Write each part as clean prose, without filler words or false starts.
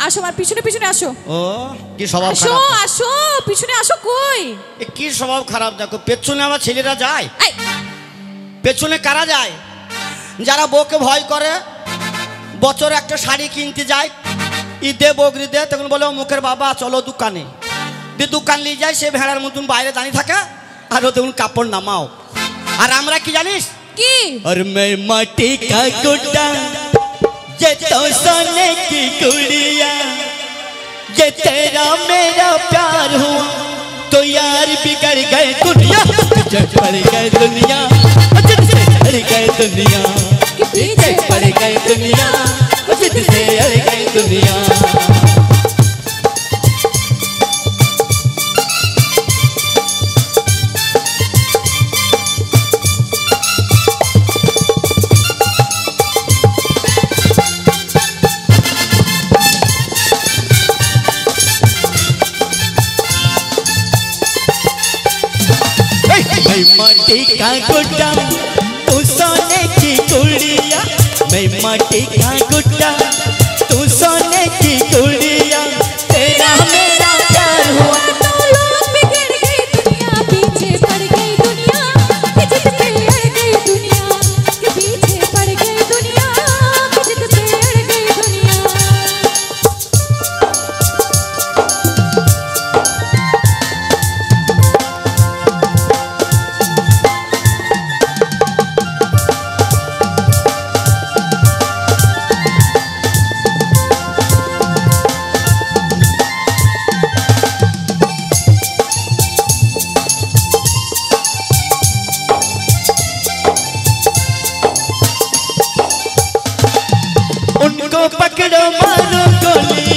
আসো আমার পিছনে পিছনে আসো। ও কি স্বভাব আসো খারাপ, আসো পিছনে আসো। কই কি স্বভাব খারাপ দেখো, পেছনে আমার ছেলেরা যায়। পেছনে কারা যায়? যারা বউকে ভয় করে, বছর একটা শাড়ি কিনতে যায়, ঈদে বকরিদে, তখন বলে মুখের বাবা চলো দোকানে, দিয়ে দোকান নিয়ে যায়, সে ভেড়ার মতন বাইরে দাঁড়িয়ে থাকে, আর ও তখন কাপড় নামাও। আর আমরা কি জানিস কি? और मैं माटी का गुड्डा ये तो सोने की गुड़िया, ये तेरा मेरा प्यार हुआ तो यार बिगड़ गए दुनिया, पीछे पड़ गए दुनिया, जिससे अड़ गए दुनिया, पीछे पड़ गए दुनिया, जिससे अड़ गए दुनिया। माटी का गुड्डा तू सोने की गुड़िया, मैं माटी का गुड्डा तू सोने की गुड़िया, तेरा मेरा प्यार हुआ तो लोग बिगड़ गई दुनिया, पीछे पड़ गई दुनिया, जिससे अड़ गई दुनिया, के पीछे पड़ गई दुनिया, जिससे अड़ गई दुनिया। उनको पकड़ो मारो गोली,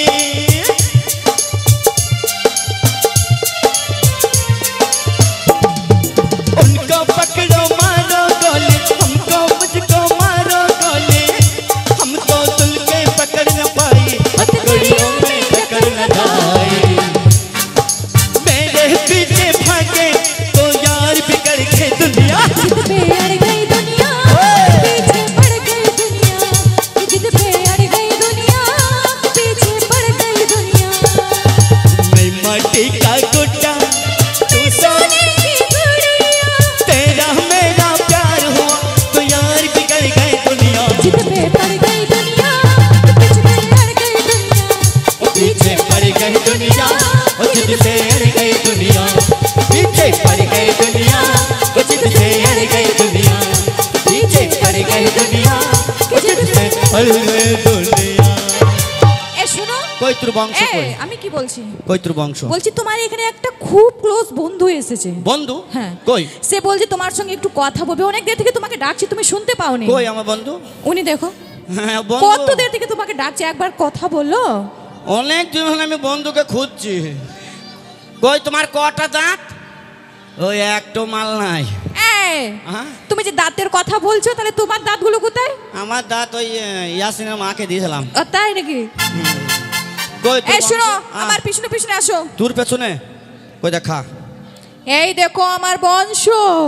उनको पकड़ो मारो गोली, हमको मुझको मारो गोली, हम तो दिल के पकड़ न पाई, हथकड़ियों में पकड़ न जाए, मेरे पीछे भागे तो यार बिगड़ गए दुनिया, जिद पे अड़ गई दुनिया, पीछे पड़ गई दुनिया, जिद पे अड़ गई दुनिया, पीछे पड़ गई दुनिया। मैं माटी का गुड्डा तू सोने की गुड़िया, तेरा मेरा प्यार हुआ तो यार बिगड़ गए दुनिया, जिद पे पड़ गई दुनिया, पीछे अड़ गई दुनिया, पीछे पड़ गई दुनिया, जिद से अड़ गई दुनिया, पीछे पड़ गई दुनिया, जिद से अड़ गई दुनिया, पीछे पड़ गई दुनिया, जिद से अड़ गई दुनिया। এ শুনো, কই তোর বংশ কই? আমি কি বলছি? কই তোর বংশ? বলছি তোমার এখানে একটা খুব ক্লোজ বন্ধু এসেছে। বন্ধু? হ্যাঁ। কই? সে বলছে তোমার সঙ্গে একটু কথা বলবে, অনেক দের থেকে তোমাকে ডাকছি, তুমি শুনতে পাওনি। কই আমার বন্ধু? উনি দেখো হ্যাঁ বন্ধু, কত দের থেকে তোমাকে ডাকছে, একবার কথা বললো। অনেক দিন হলো আমি বন্ধুকে খুঁজছি। কই তোমার কটা দাঁত? ওই একটো মাল নাই। তুমি যে দাঁতের কথা বলছো, তাহলে তোমার দাঁতগুলো কোথায়? আমার দাঁত ওই ইয়াসিনের মাকে দিয়েছিলাম। তাই নাকি? কই এই শোনো, আমার পিছনে পিছনে আসো। তোর পেছনে? কই দেখা। এই দেখো আমার বংশ।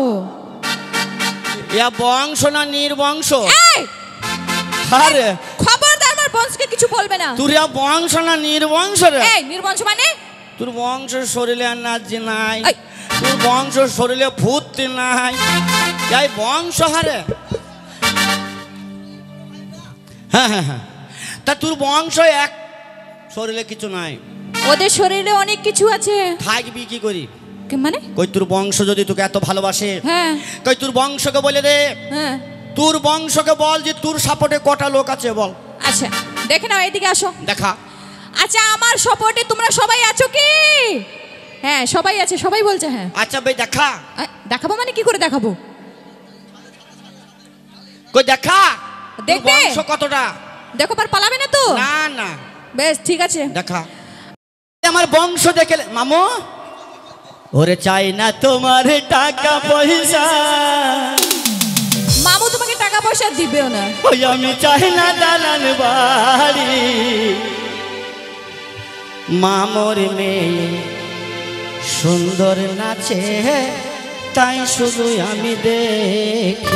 ইয়া বংশ না নির্বংশ? আরে খবরদার, আমার বংশকে কিছু বলবে না। তোর ইয়া বংশ না নির্বংশ রে? এই নির্বংশ মানে? তোর বংশ শরীরে এনার্জি নাই, তোর বংশ শরীরে ফুর্তি নাই, এই বংশ হারে। হ্যাঁ হ্যাঁ হ্যাঁ, তা তোর বংশ এক, শরীরে কিছু নাই। ওদের শরীরে অনেক কিছু আছে। থাকবি কি করি? মানে কই তোর বংশ যদি তোকে এত ভালোবাসে, হ্যাঁ, কই তোর বংশকে বলে দে। হ্যাঁ, তোর বংশকে বল যে তোর সাপোর্টে কটা লোক আছে বল। আচ্ছা দেখে নাও, এদিকে আসো। দেখা। আচ্ছা আমার সাপোর্টে তোমরা সবাই আছো কি? হ্যাঁ সবাই আছে, সবাই বলছে হ্যাঁ। আচ্ছা ভাই দেখা। দেখাবো মানে কি করে দেখাবো? কই দেখা। দেখবে বংশ কতটা দেখো, পার পালাবে না তো? না না, বেশ ঠিক আছে দেখা। আমার বংশ দেখে মামু, ওরে চাই না তোমার টাকা পয়সা, মামু তোমাকে টাকা পয়সা দিবেও না। ওই আমি চাই না দালান বাড়ি, মামুর মেয়ে সুন্দর নাচে তাই শুধু আমি দেখি।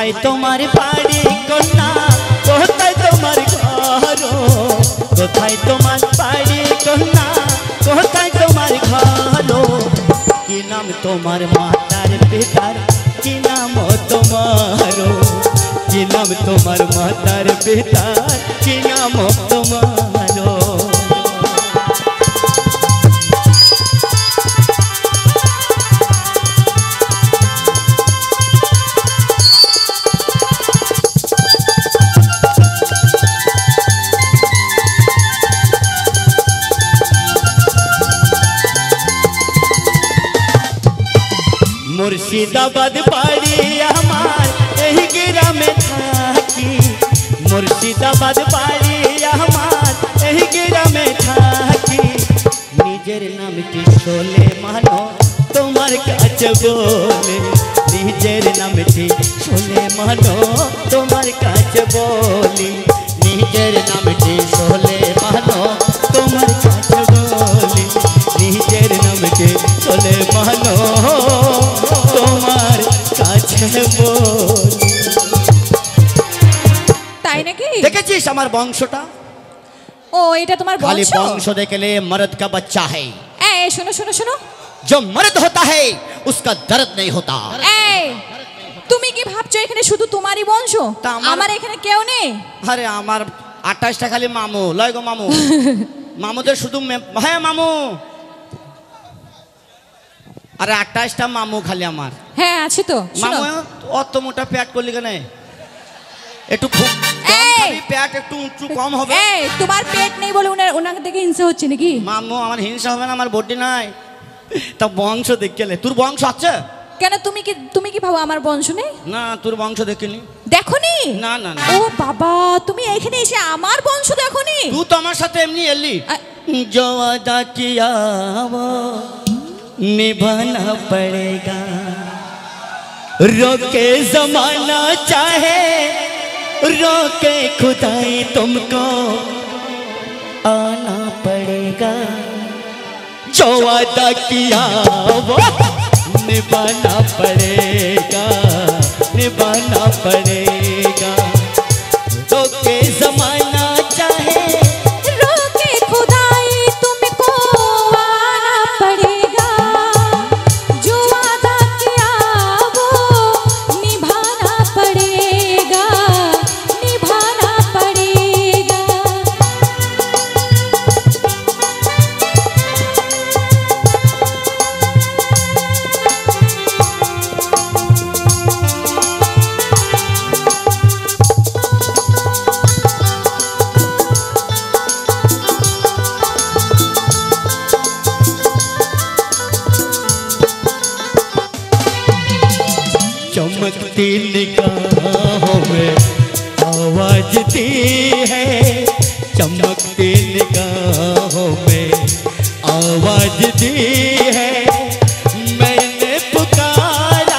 কোথায় তোমার বাড়ি কন্যা, কোথায় তোমার ঘর, কোথায় তোমার বাড়ি কন্যা, কোথায় তোমার ঘর, কি নাম তোমার মাতার পিতার, কি নাম তোমার, কি নাম তোমার মাতার পিতার, কি নাম তোমার। মুর্শিদাবাদ বাড়ি আমার এই গ্রামে থাকি, মুর্শিদাবাদ বাড়ি আমার এই গ্রামে থাকি, নিজের নামটি শোলে মানো তোমার কাছে বলে, নিজের নামটি শোলে মানো তোমার কাছে বলি, নিজের নামটি শোলে মানো তোমার কাছে বলি, নিজের নামটি শোলে মানো তোমার কাছে বলি। তাই নাকি? দেখেছিস আমার বংশটা? ও এটা তোমার खाली বংশ? वंश देख ले मर्द का बच्चा है, এই শোনো শোনো শোনো, जो मर्द होता है उसका दर्द नहीं होता। এই তুমি কি ভাবছো এখানে শুধু তোমারই বংশ? তা আমার এখানে কেউ নেই। আরে আমার 28টা খালি মামু লয় গো মামু, মামুদের শুধু হ্যাঁ মামু, আরে 28টা মামু খালি আমার। হ্যাঁ আছে তো। শোনো মামু অত মোটা পেট করলি কেন? একটু খুব পেট একটু উঁচু কম হবে। এই তোমার পেট নেই বলে ওনাকে দেখে হিংসা হচ্ছে নাকি? মামু আমার হিংসা হবে না, আমার বডি নাই। তা বংশ দেখলে তোর বংশ আছে কেন? তুমি কি ভাবো আমার বংশ নেই? না তোর বংশ দেখিনি। দেখোনি? না না না। ও বাবা, তুমি এখানে এসে আমার বংশ দেখোনি? তুই তো আমার সাথে এমনি এলি। जो वादा किया वो निभाना पड़ेगा, रोके जमाना चाहे रोके खुदाई तुमको आना पड़ेगा, जो वादा किया वो निभाना पड़ेगा, निभाना पड़ेगा, रोके जमाना चाहे रोके खुदाई तुमको आना पड़ेगा, जो वादा किया वो निभाना पड़ेगा, निभाना पड़ेगा। चमकती निगाहों में आवाज दी है, चमकती निगाहों में आवाज दी है, मैंने पुकारा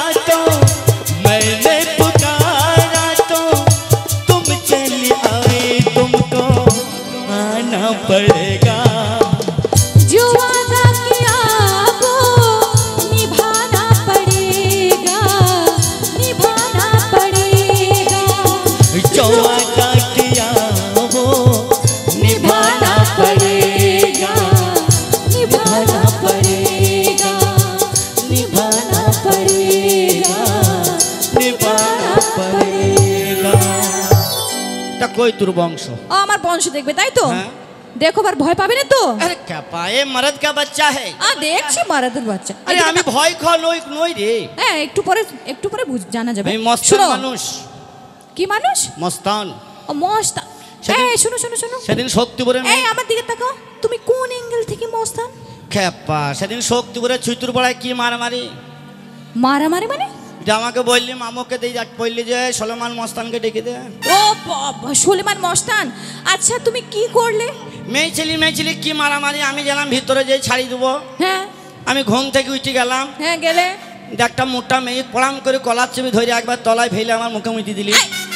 तो तुम चली आई, तुमको आना पड़ेगा, जो वादा किया वो निभाना पड़ेगा, निभाना पड़ेगा, जो वादा किया वो निभाना पड़ेगा, निभाना पड़ेगा, निभाना पड़ेगा, निभाना पड़ेगा। তা কই তোর বংশ? ও আমার বংশ দেখবে তাই তো? হ্যাঁ। দেখো আর ভয় পাবে না তো? अरे क्या पाए मर्द का बच्चा है। দেখছি মারাদের বাচ্চা। अरे আমি ভয় খাওয়া নই রে, হ্যাঁ একটু পরে জানা যাবে। আমি মস্তান শোনো, মানুষ। কি মানুষ? মস্তান। ও মস্তা। সেদিন- এই শোনো শোনো শোনো, সেদিন শক্তিপুরে এই আমার দিকে তাকাও, তুমি কোন অ্যাঙ্গেল থেকে মস্তান? খেপা সেদিন শক্তিপুরে ছুইতুর পড়ায় কি মারামারি, মারামারি মানে? যে আমাকে বললি মামুকে দিয়ে বললি যে সলমান মস্তানকে ডেকে দে। ও বাবা, সুলেমান মস্তান। আচ্ছা তুমি কি করলে? মেয়ে ছেলে কি মারামারি, আমি গেলাম ভিতরে যে ছাড়ি দেবো, হ্যাঁ আমি ঘুম থেকে উঠে গেলাম, হ্যাঁ গেলে একটা মোটা মেয়ে পড়াম করে কলার চেপে ধরে একবার তলায় ফেলে আমার মুখে মুটি দিলি।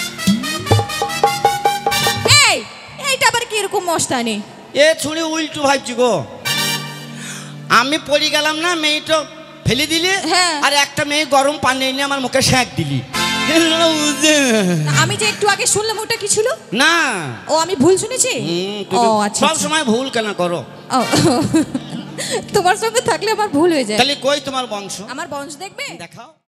এই এইটা আবার কি এরকম মস্তানি? এ ছুরি উল্টু ভাবছি গো, আমি পড়ে গেলাম না, মেয়েটা ফেলে দিলি, হ্যাঁ। আর একটা মেয়ে গরম পানি এনে আমার মুখে সেঁক দিলি। আমি যে একটু আগে শুনলাম ওটা কি ছিল? না ও আমি ভুল শুনেছি। ও আচ্ছা সব সময় ভুল কেন করো? ও, তোমার সঙ্গে থাকলে আমার ভুল হয়ে যায়। তাহলে কই তোমার বংশ? আমার বংশ দেখবে? দেখাও।